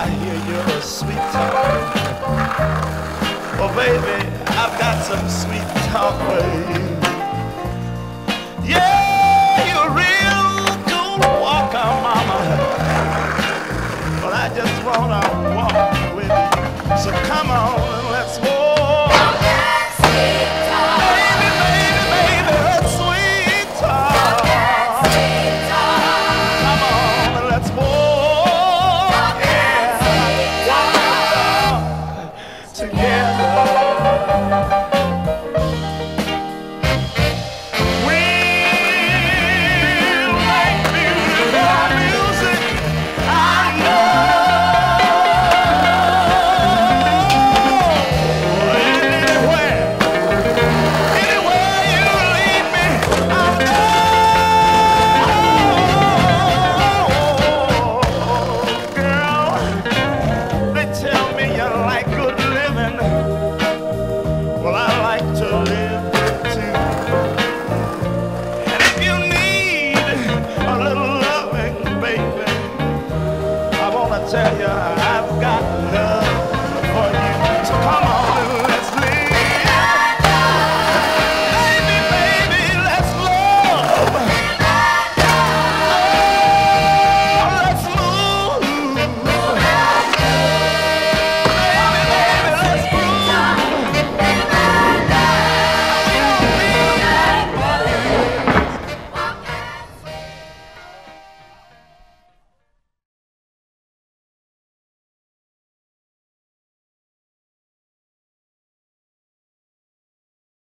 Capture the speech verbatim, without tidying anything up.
I hear your sweet talk. Well, baby, I've got some sweet talk for you. Yeah, you're a real good walker, mama. But I just wanna walk with you. So come on and let's walk. Tell you